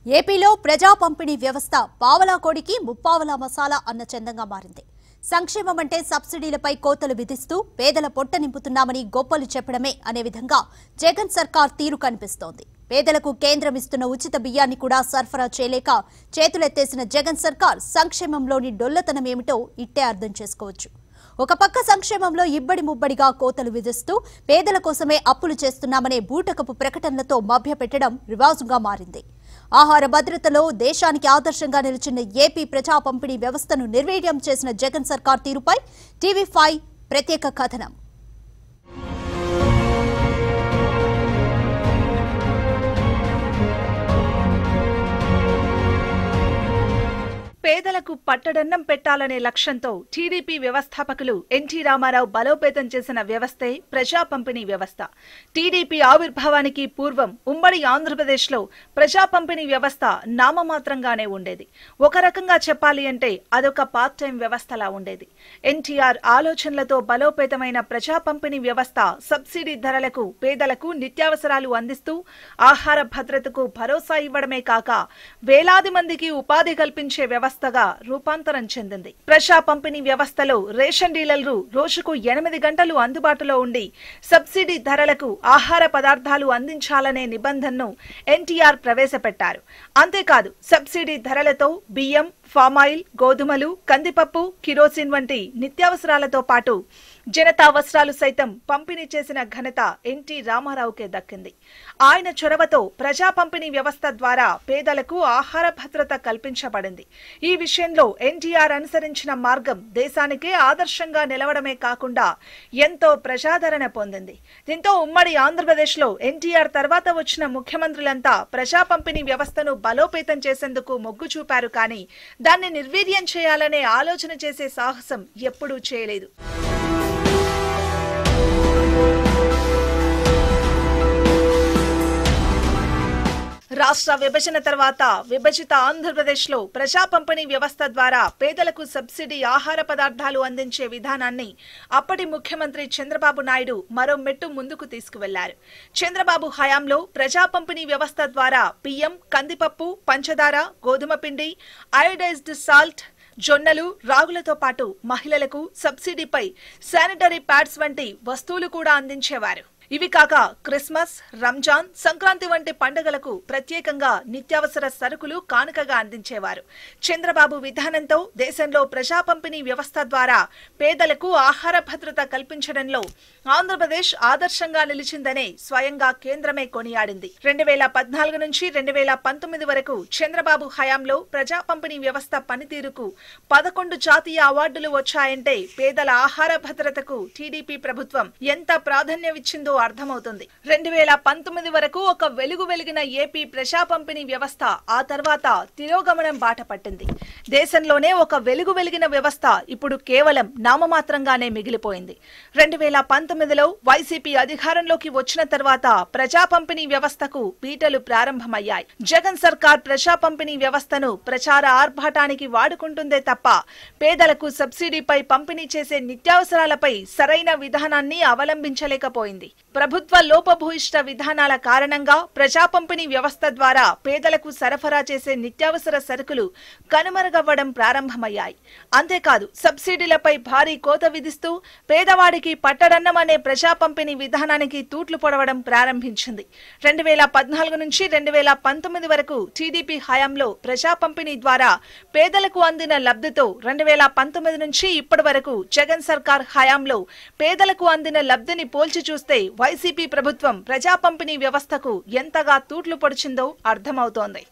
ఏపీలో ప్రజా పంపిణీ వ్యవస్థ పావలా కోడికి ముప్పావలా మసాలా అన్న చందంగా మారింది. సంక్షేమం అంటే సబ్సిడీలపై కోతలు విధిస్తూ పేదల పొట్ట నింపుతున్నామని గొప్పలు చెప్పడమే అనే విధంగా జగన్ సర్కార్ తీరు కనిపిస్తోంది. పేదలకు కేంద్రం ఇస్తున్న ఉచిత బియ్యాన్ని కూడా సరఫరా చేయలేక చేతులెత్తేసిన జగన్ సర్కార్ సంక్షేమంలోని డొల్లతనం ఏమిటో ఇట్టే అర్థం చేసుకోవచ్చు. ఒక పక్క సంక్షేమంలో ఇబ్బడి ముబ్బడిగా కోతలు విధిస్తూ పేదల కోసమే అప్పులు చేస్తున్నామనే బూటకపు ప్రకటనలతో మభ్యపెట్టడం రివాజుగా మారింది. ఆహార భద్రతలో దేశానికి ఆదర్శంగా నిలిచిన ఏపీ ప్రజా పంపిణీ వ్యవస్థను నిర్వీర్యం చేసిన జగన్ సర్కార్ తీరుపై TV5 ప్రత్యేక కథనం. పేదలకు పట్టడన్నం పెట్టాలనే లక్ష్యంతో టీడీపీ వ్యవస్థాపకులు ఎన్టీ రామారావు బలోపేతం చేసిన వ్యవస్థే ప్రజా పంపిణీ వ్యవస్థ. టీడీపీ ఆవిర్భావానికి పూర్వం ఉమ్మడి ఆంధ్రప్రదేశ్లో ప్రజా పంపిణీ వ్యవస్థ నామమాత్రంగానే ఉండేది. ఒక రకంగా చెప్పాలి అంటే అదొక పార్ట్ టైం వ్యవస్థలా ఉండేది. ఎన్టీఆర్ ఆలోచనలతో బలోపేతమైన ప్రజా పంపిణీ వ్యవస్థ సబ్సిడీ ధరలకు పేదలకు నిత్యావసరాలు అందిస్తూ ఆహార భద్రతకు భరోసా ఇవ్వడమే కాక వేలాది మందికి ఉపాధి కల్పించే వ్యవస్థగా రూపాంతరం చెందింది. ప్రజా పంపిణీ వ్యవస్థలో రేషన్ డీలర్లు రోజుకు 8 గంటలు అందుబాటులో ఉండి సబ్సిడీ ధరలకు ఆహార పదార్థాలు అందించాలనే నిబంధనను ఎన్టీఆర్ ప్రవేశపెట్టారు. అంతేకాదు సబ్సిడీ ధరలతో బియ్యం, ఫామాయిల్, గోధుమలు, కందిపప్పు, కిరోసిన్ వంటి నిత్యావసరాలతో పాటు జనతావసరాలు సైతం పంపిణీ చేసిన ఘనత ఎన్టీ రామారావుకే దక్కింది. ఆయన చొరవతో ప్రజా పంపిణీ వ్యవస్థ ద్వారా పేదలకు ఆహార భద్రత కల్పించబడింది. ఈ విషయంలో ఎన్టీఆర్ అనుసరించిన మార్గం దేశానికే ఆదర్శంగా నిలవడమే కాకుండా ఎంతో ప్రజాదరణ పొందింది. దీంతో ఉమ్మడి ఆంధ్రప్రదేశ్లో ఎన్టీఆర్ తర్వాత వచ్చిన ముఖ్యమంత్రులంతా ప్రజా పంపిణీ వ్యవస్థను బలోపేతం చేసేందుకు మొగ్గు చూపారు. కానీ దాన్ని నిర్వీర్యం చేయాలనే ఆలోచన చేసే సాహసం ఎప్పుడూ చేయలేదు. రాష్ట్ర విభజన తర్వాత విభజిత ఆంధ్రప్రదేశ్లో ప్రజా పంపిణీ వ్యవస్థ ద్వారా పేదలకు సబ్సిడీ ఆహార పదార్థాలు అందించే విధానాన్ని అప్పటి ముఖ్యమంత్రి చంద్రబాబు నాయుడు మరో మెట్టు ముందుకు తీసుకువెళ్లారు. చంద్రబాబు హయాంలో ప్రజా పంపిణీ వ్యవస్థ ద్వారా బియ్యం, కందిపప్పు, పంచదార, గోధుమ పిండి, అయోడైజ్డ్ సాల్ట్, జొన్నలు, రాగులతో పాటు మహిళలకు సబ్సిడీపై శానిటరీ ప్యాడ్స్ వంటి వస్తువులు కూడా అందించేవారు. ఇవి కాక క్రిస్మస్, రంజాన్, సంక్రాంతి వంటి పండుగలకు ప్రత్యేకంగా నిత్యావసర సరుకులు కానుకగా అందించేవారు. చంద్రబాబు విధానంతో దేశంలో ప్రజా పంపిణీ వ్యవస్థ ద్వారా పేదలకు ఆహార భద్రత కల్పించడంలో ఆంధ్రప్రదేశ్ ఆదర్శంగా నిలిచిందనే స్వయంగా కేంద్రమే కొనియాడింది. 2014 నుంచి 2019 వరకు చంద్రబాబు హయాంలో ప్రజా పంపిణీ వ్యవస్థ పనితీరుకు 11 జాతీయ అవార్డులు వచ్చాయంటే పేదల ఆహార భద్రతకు టీడీపీ ప్రభుత్వం ఎంత ప్రాధాన్యమిచ్చిందో అర్థమవుతుంది. 2019 వరకు ఒక వెలుగు వెలిగిన ఏపీ ప్రజా పంపిణీ వ్యవస్థ ఆ తర్వాత తిరోగమనం బాట పట్టింది. దేశంలోనే ఒక వెలుగు వెలిగిన వ్యవస్థ ఇప్పుడు కేవలం నామమాత్రంగానే మిగిలిపోయింది. 2019లో వైసీపీ అధికారంలోకి వచ్చిన తర్వాత ప్రజా పంపిణీ వ్యవస్థకు పీటలు ప్రారంభమయ్యాయి. జగన్ సర్కార్ ప్రజా పంపిణీ వ్యవస్థను ప్రచార ఆర్భాటానికి వాడుకుంటుందే తప్ప పేదలకు సబ్సిడీపై పంపిణీ చేసే నిత్యావసరాలపై సరైన విధానాన్ని అవలంబించలేకపోయింది. ప్రభుత్వ లోపభూయిష్ట విధానాల కారణంగా ప్రజా పంపిణీ వ్యవస్థ ద్వారా పేదలకు సరఫరా చేసే నిత్యావసర సరుకులు కనుమరుగవ్వడం ప్రారంభమయ్యాయి. అంతేకాదు సబ్సిడీలపై భారీ కోత విధిస్తూ పేదవాడికి పట్టడన్నం అనే ప్రజా పంపిణీ విధానానికి తూట్లు పొడవడం ప్రారంభించింది. 2014 నుంచి 2019 వరకు టీడీపీ హయాంలో ప్రజా పంపిణీ ద్వారా పేదలకు అందిన లబ్ధితో 2019 నుంచి ఇప్పటి వరకు జగన్ సర్కార్ హయాంలో పేదలకు అందిన లబ్ధిని పోల్చి చూస్తే వైసీపీ ప్రభుత్వం ప్రజా పంపిణీ వ్యవస్థకు ఎంతగా తూట్లు పొడిచిందో అర్థమవుతోంది.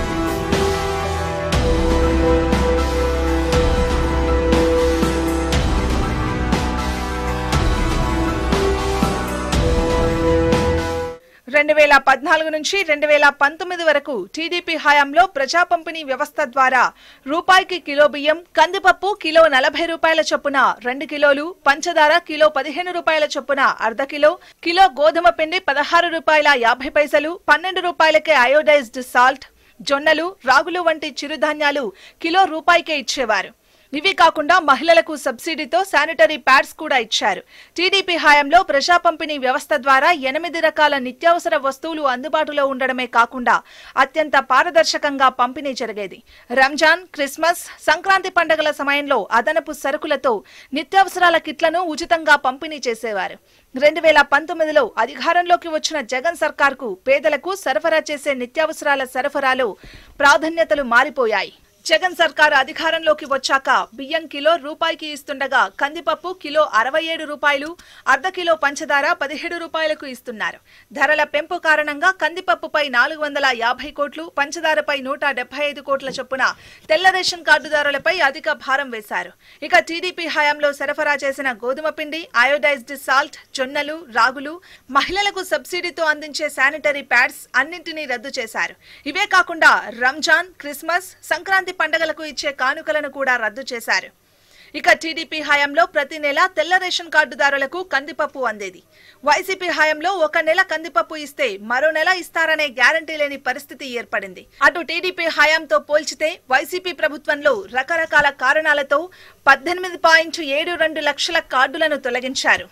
రెండు 2014 నుంచి 2019 వరకు టీడీపీ హయాంలో ప్రజా పంపిణీ వ్యవస్థ ద్వారా రూపాయికి కిలో బియ్యం, కందిపప్పు కిలో 40 రూపాయల చొప్పున 2 కిలోలు, పంచదార కిలో 15 రూపాయల చొప్పున అర్ధ కిలో, కిలో గోధుమ పిండి 16 రూపాయల 50 పైసలు, 12 రూపాయలకే అయోడైజ్డ్ సాల్ట్, జొన్నలు, రాగులు వంటి చిరుధాన్యాలు కిలో రూపాయికే ఇచ్చేవారు. ఇవి కాకుండా మహిళలకు సబ్సిడీతో శానిటరీ ప్యాడ్స్ కూడా ఇచ్చారు. టీడీపీ హయాంలో ప్రజా పంపిణీ వ్యవస్థ ద్వారా 8 రకాల నిత్యావసర వస్తువులు అందుబాటులో ఉండడమే కాకుండా అత్యంత పారదర్శకంగా పంపిణీ జరిగేది. రంజాన్, క్రిస్మస్, సంక్రాంతి పండుగల సమయంలో అదనపు సరుకులతో నిత్యావసరాల కిట్లను ఉచితంగా పంపిణీ చేసేవారు. 2019లో అధికారంలోకి వచ్చిన జగన్ సర్కార్కు పేదలకు సరఫరా చేసే నిత్యావసరాల సరఫరాలో ప్రాధాన్యతలు మారిపోయాయి. జగన్ సర్కార్ అధికారంలోకి వచ్చాక బియ్యం కిలో రూపాయికి ఇస్తుండగా కందిపప్పు కిలో 67 రూపాయలు, అర్ధ కిలో పంచదార 17 రూపాయలకు ఇస్తున్నారు. ధరల పెంపు కారణంగా కందిపప్పుపై 450 కోట్లు, పంచదారపై 175 కోట్ల చొప్పున తెల్ల రేషన్ కార్డుదారులపై అధిక భారం వేశారు. ఇక టీడీపీ హయాంలో సరఫరా చేసిన గోధుమ పిండి, అయోడైజ్డ్ సాల్ట్, జొన్నలు, రాగులు, మహిళలకు సబ్సిడీతో అందించే శానిటరీ ప్యాడ్స్ అన్నింటినీ రద్దు చేశారు. ఇవే కాకుండా రంజాన్, క్రిస్మస్, సంక్రాంతి పండుగలకు ఇచ్చే కానుకలను కూడా రద్దు చేశారు. ఇక టీడీపీ హయాంలో ప్రతి నెల తెల్ల రేషన్ కార్డుదారులకు కందిపప్పు అందేది. వైసీపీ హయాంలో ఒక నెల కందిపప్పు ఇస్తే మరో నెల ఇస్తారనే గ్యారంటీ లేని పరిస్థితి ఏర్పడింది. అటు టీడీపీ హయాంతో పోల్చితే వైసీపీ ప్రభుత్వంలో రకరకాల కారణాలతో 18.72 లక్షల కార్డులను తొలగించారు.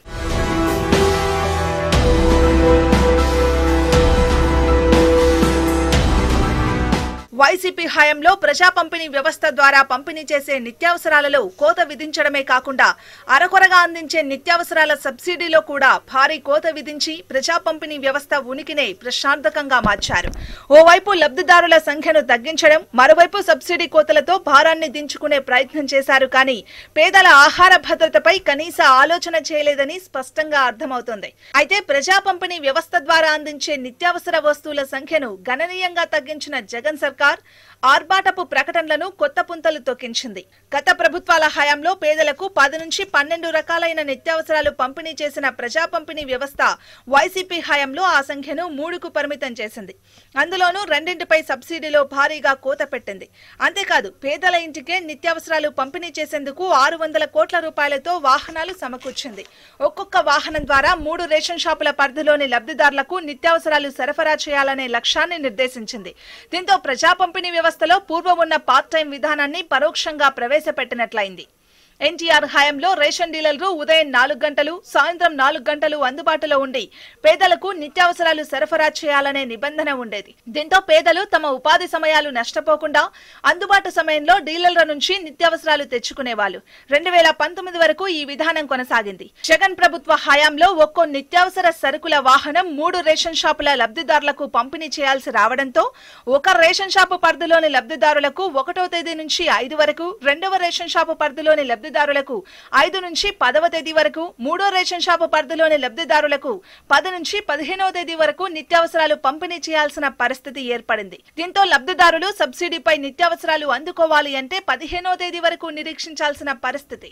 వైసీపీ హయాంలో ప్రజా పంపిణీ వ్యవస్థ ద్వారా పంపిణీ చేసే నిత్యావసరాలలో కోత విధించడమే కాకుండా అరకొరగా అందించే నిత్యావసరాల సబ్సిడీలో కూడా భారీ కోత విధించి ప్రజా పంపిణీ వ్యవస్థ ఉనికినే ప్రశ్నార్థకంగా మార్చారు. ఓవైపు లబ్ధిదారుల సంఖ్యను తగ్గించడం, మరోవైపు సబ్సిడీ కోతలతో భారాన్ని దించుకునే ప్రయత్నం చేశారు. కానీ పేదల ఆహార భద్రతపై కనీస ఆలోచన చేయలేదని స్పష్టంగా అర్థమవుతోంది. అయితే ప్రజా పంపిణీ వ్యవస్థ ద్వారా అందించే నిత్యావసర వస్తువుల సంఖ్యను గణనీయంగా తగ్గించిన జగన్ సర్కార్ ఆర్భాటపు ప్రకటనలను కొత్త పుంతలు తొక్కించింది. గత ప్రభుత్వాల హయాంలో పేదలకు 10 నుంచి 12 రకాలైన నిత్యావసరాలు పంపిణీ చేసిన ప్రజా పంపిణీ వ్యవస్థ వైసీపీ హయాంలో ఆ సంఖ్యను 3కు పరిమితం చేసింది. అందులోనూ 2పై సబ్సిడీలో భారీగా కోత పెట్టింది. అంతేకాదు పేదల ఇంటికే నిత్యావసరాలు పంపిణీ చేసేందుకు 600 కోట్ల రూపాయలతో వాహనాలు సమకూర్చింది. ఒక్కొక్క వాహనం ద్వారా 3 రేషన్ షాపుల పరిధిలోని లబ్ధిదారులకు నిత్యావసరాలు సరఫరా చేయాలనే లక్ష్యాన్ని నిర్దేశించింది. దీంతో ప్రజా పంపిణీ వ్యవస్థలో పూర్వం ఉన్న పార్ట్ టైం విధానాన్ని పరోక్షంగా ప్రవేశపెట్టినట్లయింది. ఎన్టీఆర్ హయాంలో రేషన్ డీలర్లు ఉదయం 4 గంటలు, సాయంత్రం 4 గంటలు అందుబాటులో ఉండి పేదలకు నిత్యావసరాలు సరఫరా చేయాలనే నిబంధన ఉండేది. దీంతో పేదలు తమ ఉపాధి సమయాలు నష్టపోకుండా అందుబాటు సమయంలో డీలర్ల నుంచి నిత్యావసరాలు తెచ్చుకునేవాళ్లు. 2019 వరకు ఈ విధానం కొనసాగింది. జగన్ ప్రభుత్వ హయాంలో ఒక్కో నిత్యావసర సరుకుల వాహనం 3 రేషన్ షాపుల లబ్ధిదారులకు పంపిణీ చేయాల్సి రావడంతో ఒక రేషన్ షాపు పరిధిలోని లబ్ధిదారులకు 1వ తేదీ నుంచి 5 వరకు, 2వ రేషన్ షాపు పరిధిలోని లబ్ధిదారులకు 5 నుంచి 10వ తేదీ వరకు, 3వ రేషన్ షాపు పరిధిలోని లబ్ధిదారులకు 10 నుంచి 15వ తేదీ వరకు నిత్యావసరాలు పంపిణీ చేయాల్సిన పరిస్థితి ఏర్పడింది. దీంతో లబ్ధిదారులు సబ్సిడీపై నిత్యావసరాలు అందుకోవాలి అంటే 15వ తేదీ వరకు నిరీక్షించాల్సిన పరిస్థితి.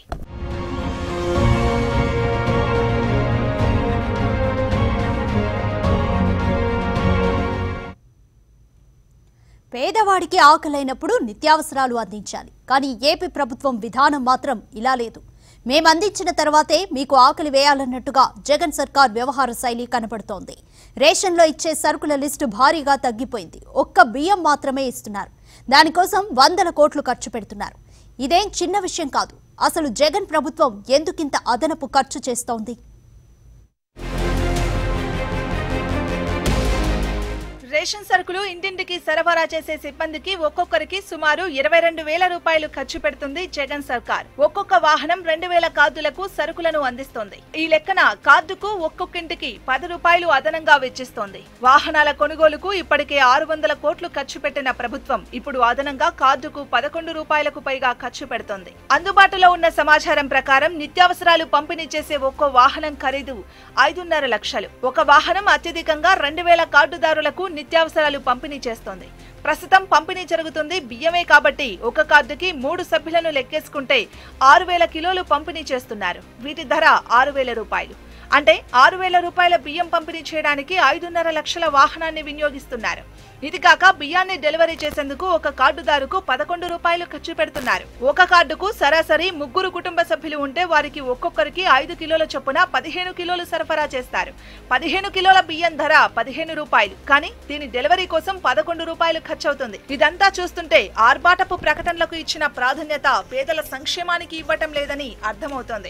పేదవాడికి ఆకలైనప్పుడు నిత్యావసరాలు అందించాలి. కానీ ఏపీ ప్రభుత్వం విధానం మాత్రం ఇలా లేదు. మేము అందించిన తర్వాతే మీకు ఆకలి వేయాలన్నట్టుగా జగన్ సర్కార్ వ్యవహార శైలి కనబడుతోంది. రేషన్లో ఇచ్చే సరుకుల లిస్టు భారీగా తగ్గిపోయింది. ఒక్క బియ్యం మాత్రమే ఇస్తున్నారు. దానికోసం 100 కోట్లు ఖర్చు పెడుతున్నారు. ఇదేం చిన్న విషయం కాదు. అసలు జగన్ ప్రభుత్వం ఎందుకింత అదనపు ఖర్చు చేస్తోంది? రేషన్ సరుకులు ఇంటింటికి సరఫరా చేసే సిబ్బందికి ఒక్కొక్కరికి సుమారు 22,000 రూపాయలు ఖర్చు పెడుతుంది జగన్ సర్కార్. ఒక్కొక్క వాహనం 2,000 కార్డులకు సరుకులను అందిస్తోంది. ఈ లెక్కన కార్డుకు ఒక్కొక్కింటికి 10 రూపాయలు అదనంగా వెచ్చిస్తోంది. వాహనాల కొనుగోలుకు ఇప్పటికే 600 కోట్లు ఖర్చు పెట్టిన ప్రభుత్వం ఇప్పుడు అదనంగా కార్డుకు 11 రూపాయలకు పైగా ఖర్చు పెడుతోంది. అందుబాటులో ఉన్న సమాచారం ప్రకారం నిత్యావసరాలు పంపిణీ చేసే ఒక్కో వాహనం ఖరీదు 5.5 లక్షలు. ఒక వాహనం అత్యధికంగా 2,000 కార్డుదారులకు నిత్యావసరాలు పంపిణీ చేస్తోంది. ప్రస్తుతం పంపిణీ జరుగుతుంది బియ్యమే కాబట్టి ఒక కార్డుకి 3 సభ్యులను లెక్కేసుకుంటే 6,000 కిలోలు పంపిణీ చేస్తున్నారు. వీటి ధర 6,000 రూపాయలు. అంటే 6,000 రూపాయల బియ్యం పంపిణీ చేయడానికి 5.5 లక్షల వాహనాన్ని వినియోగిస్తున్నారు. ఇది కాక బియ్యాన్ని డెలివరీ చేసేందుకు ఒక కార్డుదారుకు 11 రూపాయలు ఖర్చు పెడుతున్నారు. ఒక కార్డుకు సరాసరి 3 కుటుంబ సభ్యులు ఉంటే వారికి ఒక్కొక్కరికి 5 కిలోల చొప్పున 15 కిలోలు సరఫరా చేస్తారు. 15 కిలోల బియ్యం ధర 15 రూపాయలు. కానీ దీని డెలివరీ కోసం 11 రూపాయలు ఖర్చవుతుంది. ఇదంతా చూస్తుంటే ఆర్భాటపు ప్రకటనలకు ఇచ్చిన ప్రాధాన్యత పేదల సంక్షేమానికి ఇవ్వటం లేదని అర్థమవుతోంది.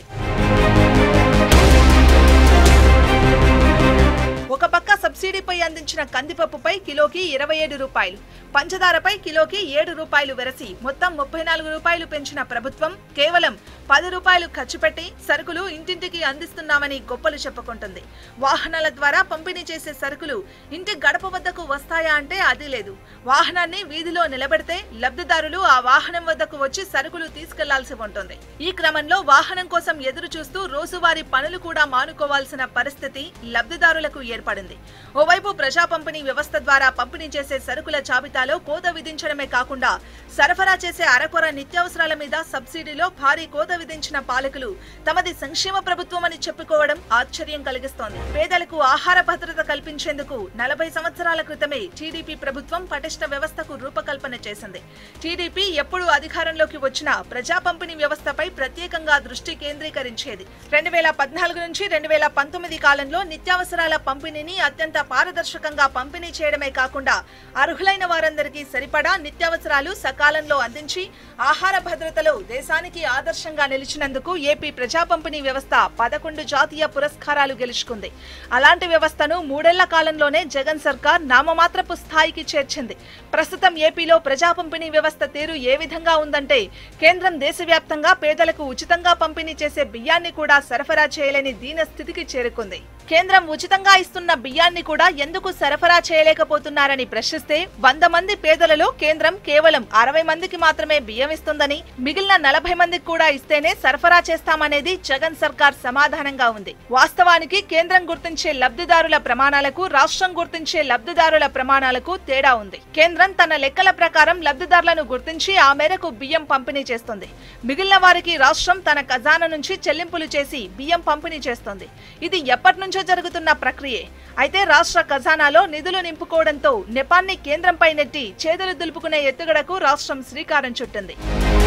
ఒక పక్క సబ్సిడీపై అందించిన కందిపప్పుపై కిలోకి 27 రూపాయలు, పంచదారపై కిలోకి 7 రూపాయలు వెరసి మొత్తం 34 రూపాయలు పెంచిన ప్రభుత్వం కేవలం 10 రూపాయలు ఖర్చు పెట్టి సరుకులు ఇంటింటికి అందిస్తున్నామని గొప్పలు చెప్పుకుంటుంది. వాహనాల ద్వారా పంపిణీ చేసే సరుకులు ఇంటి గడప వద్దకు వస్తాయా అంటే అది లేదు. వాహనాన్ని వీధిలో నిలబెడితే లబ్ధిదారులు ఆ వాహనం వద్దకు వచ్చి సరుకులు తీసుకెళ్లాల్సి ఉంటుంది. ఈ క్రమంలో వాహనం కోసం ఎదురు చూస్తూ రోజువారీ పనులు కూడా మానుకోవాల్సిన పరిస్థితి లబ్ధిదారులకు ఏర్పడింది. ఓవైపు ప్రజా పంపిణీ వ్యవస్థ ద్వారా పంపిణీ చేసే సరుకుల జాబితాలో కోత విధించడమే కాకుండా సరఫరా చేసే అరకొర నిత్యావసరాల మీద సబ్సిడీలో భారీ కోత విధించిన పాలకులు తమది సంక్షేమ ప్రభుత్వం అని చెప్పుకోవడం ఆశ్చర్యం కలిగిస్తోంది. పేదలకు ఆహార భద్రత కల్పించేందుకు 40 సంవత్సరాల క్రితమే టీడీపీ ప్రభుత్వం పటిష్ట వ్యవస్థకు రూపకల్పన చేసింది. టీడీపీ ఎప్పుడు అధికారంలోకి వచ్చినా ప్రజా పంపిణీ వ్యవస్థపై ప్రత్యేకంగా దృష్టి కేంద్రీకరించేది. 2014 నుంచి 2019 కాలంలో నిత్యావసరాల పంపిణీని అత్యంత పారదర్శకంగా పంపిణీ చేయడమే కాకుండా అర్హులైన వారందరికీ సరిపడా నిత్యావసరాలు సకాలంలో అందించి ఆహార భద్రతలో దేశానికి ఆదర్శంగా నిలిచినందుకు ఏపీ ప్రజా పంపిణీ వ్యవస్థ 11 జాతీయ పురస్కారాలు గెలుచుకుంది. అలాంటి వ్యవస్థను 3 ఏళ్ల కాలంలోనే జగన్ సర్కార్ నామమాత్రపు స్థాయికి చేర్చింది. ప్రస్తుతం ఏపీలో ప్రజా పంపిణీ వ్యవస్థ తీరు ఏ విధంగా ఉందంటే కేంద్రం దేశవ్యాప్తంగా పేదలకు ఉచితంగా పంపిణీ చేసే బియ్యాన్ని కూడా సరఫరా చేయలేని దీన స్థితికి చేరుకుంది. కేంద్రం ఉచితంగా ఇస్తున్న బియ్యాన్ని కూడా ఎందుకు సరఫరా చేయలేకపోతున్నారని ప్రశ్నిస్తే 100 మంది పేదలలో కేంద్రం కేవలం 60 మందికి మాత్రమే బియ్యం ఇస్తుందని, మిగిలిన 40 మందికి కూడా ఇస్తేనే సరఫరా చేస్తామనేది జగన్ సర్కార్ సమాధానంగా ఉంది. వాస్తవానికి కేంద్రం గుర్తించే లబ్ధిదారుల ప్రమాణాలకు రాష్ట్రం గుర్తించే లబ్ధిదారుల ప్రమాణాలకు తేడా ఉంది. కేంద్రం తన లెక్కల ప్రకారం లబ్ధిదారులను గుర్తించి ఆ మేరకు బియ్యం పంపిణీ చేస్తుంది. మిగిలిన వారికి రాష్ట్రం తన ఖజానా నుంచి చెల్లింపులు చేసి బియ్యం పంపిణీ చేస్తుంది. ఇది ఎప్పటి నుంచో జరుగుతున్న ప్రక్రియే. అయితే రాష్ట్ర ఖజానాలో నిధులు నింపుకోవడంతో నెపాన్ని కేంద్రంపై నెట్టి చేతులు దులుపుకునే ఎత్తుగడకు రాష్ట్రం శ్రీకారం చుట్టింది.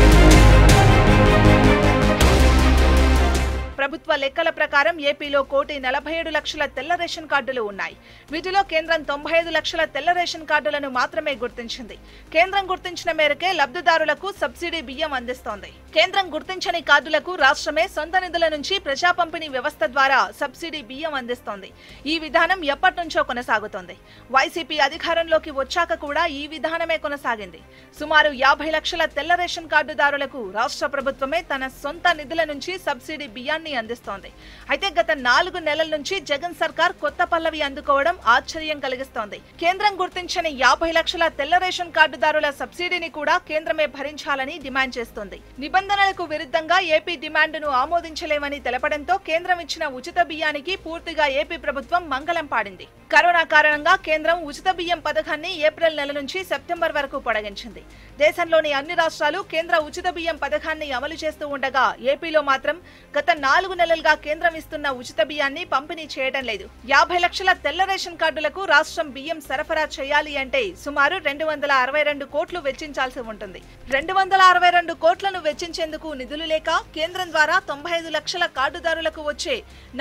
ప్రభుత్వ లెక్కల ప్రకారం ఏపీలో 1,47,00,000 తెల్ల రేషన్ కార్డులు ఉన్నాయి. వీటిలో కేంద్రం 95 లక్షల తెల్ల రేషన్ కార్డులను మాత్రమే గుర్తించింది. కేంద్రం గుర్తించిన మేరకే లబ్ధిదారులకు సబ్సిడీ బియ్యం అందిస్తోంది. కేంద్రం గుర్తించని కార్డులకు రాష్ట్రమే సొంత నిధుల నుంచి ప్రజా పంపిణీ వ్యవస్థ ద్వారా సబ్సిడీ బియ్యం అందిస్తోంది. ఈ విధానం ఎప్పటి నుంచో కొనసాగుతోంది. వైసీపీ అధికారంలోకి వచ్చాక కూడా ఈ విధానమే కొనసాగింది. సుమారు 50 లక్షల తెల్ల రేషన్ కార్డుదారులకు రాష్ట్ర ప్రభుత్వమే తన సొంత నిధుల నుంచి సబ్సిడీ బియ్యాన్ని అందిస్తోంది. అయితే గత 4 నెలల నుంచి జగన్ సర్కార్ కొత్త పల్లవి అందుకోవడం ఆశ్చర్యం కలిగిస్తోంది. కేంద్రం గుర్తించని 50 లక్షల తెల్ల రేషన్ కార్డుదారుల సబ్సిడీని కూడా కేంద్రమే భరించాలని డిమాండ్ చేస్తోంది. నిబంధనలకు విరుద్ధంగా ఏపీ డిమాండ్ను ఆమోదించలేమని తెలపడంతో కేంద్రం ఇచ్చిన ఉచిత బియ్యానికి పూర్తిగా ఏపీ ప్రభుత్వం మంగళం పాడింది. కరోనా కారణంగా కేంద్రం ఉచిత బియ్యం పథకాన్ని ఏప్రిల్ నెల నుంచి సెప్టెంబర్ వరకు పొడిగించింది. దేశంలోని అన్ని రాష్ట్రాలు కేంద్ర ఉచిత బియ్యం పథకాన్ని అమలు చేస్తూ ఉండగా ఏపీలో మాత్రం గత 4 నెలలుగా కేంద్రం ఇస్తున్న ఉచిత బియ్యాన్ని పంపిణీ చేయడం లేదు. 50 లక్షల తెల్ల రేషన్ కార్డులకు రాష్ట్రం బియ్యం సరఫరా చేయాలి అంటే సుమారు 262 కోట్లు వెచ్చించాల్సి ఉంటుంది. 262 కోట్లను వెచ్చించేందుకు నిధులు లేక కేంద్రం ద్వారా 95 లక్షల కార్డుదారులకు వచ్చే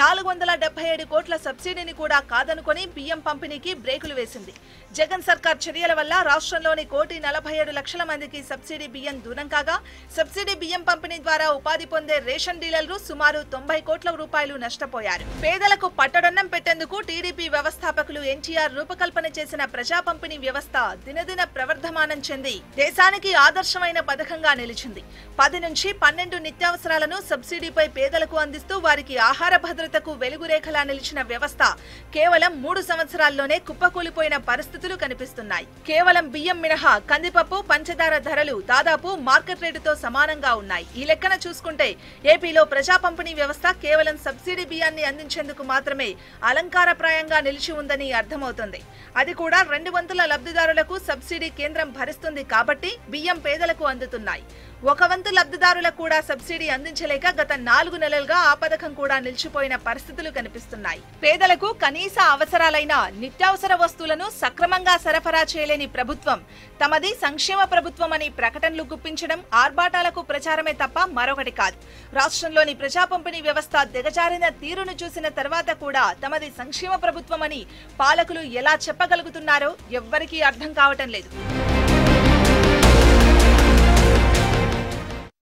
477 కోట్ల సబ్సిడీని కూడా కాదనుకొని బియ్యం పంపిణీకి బ్రేకులు వేసింది. జగన్ సర్కార్ చర్యల వల్ల రాష్ట్రంలోని 1,47,00,000 మందికి సబ్సిడీ బియ్యం దూరం కాగా సబ్సిడీ బియ్యం పంపిణీ ద్వారా ఉపాధి పొందే రేషన్ డీలర్లు సుమారు 90 కోట్ల రూపాయలు నష్టపోయారు. పేదలకు పట్టడన్నం పెట్టేందుకు టీడీపీ వ్యవస్థాపకులు ఎన్టీఆర్ రూపకల్పన చేసిన ప్రజా పంపిణీ వ్యవస్థ దినదిన ప్రవర్ధమానం చెంది దేశానికి ఆదర్శమైన పథకంగా నిలిచింది. 10 నుంచి 12 నిత్యావసరాలను సబ్సిడీపై పేదలకు అందిస్తూ వారికి ఆహార భద్రతకు వెలుగురేఖలా నిలిచిన వ్యవస్థ కేవలం 3 సంవత్సరాల్లోనే కుప్పకూలిపోయిన పరిస్థితులు కనిపిస్తున్నాయి. కేవలం బియ్యం మినహా కందిపప్పు, పంచదార ధరలు దాదాపు మార్కెట్ రేటుతో సమానంగా ఉన్నాయి. ఈ లెక్కన చూసుకుంటే ఏపీలో ప్రజా పంపిణీ వ్యవస్థ కేవలం సబ్సిడీ బియ్యాన్ని అందించేందుకు మాత్రమే అలంకారప్రాయంగా నిలిచి ఉందని అర్థమవుతుంది. అది కూడా 2 వంతుల లబ్ధిదారులకు సబ్సిడీ కేంద్రం భరిస్తుంది కాబట్టి బియ్యం పేదలకు అందుతున్నాయి. ఒక వంతు లబ్ధిదారులకు కూడా సబ్సిడీ అందించలేక గత 4 నెలలుగా ఆ పథకం కూడా నిలిచిపోయిన పరిస్థితులు కనిపిస్తున్నాయి. పేదలకు కనీస అవసరాలైన నిత్యావసర వస్తువులను సక్రమంగా సరఫరా చేయలేని ప్రభుత్వం తమది సంక్షేమ ప్రభుత్వం అని ప్రకటనలు గుప్పించడం ఆర్భాటాలకు ప్రచారమే తప్ప మరొకటి కాదు. రాష్ట్రంలోని ప్రజా పంపిణీ వ్యవస్థ దిగజారిన తీరును చూసిన తర్వాత కూడా తమది సంక్షేమ ప్రభుత్వం అని పాలకులు ఎలా చెప్పగలుగుతున్నారో ఎవ్వరికీ అర్థం కావటం లేదు.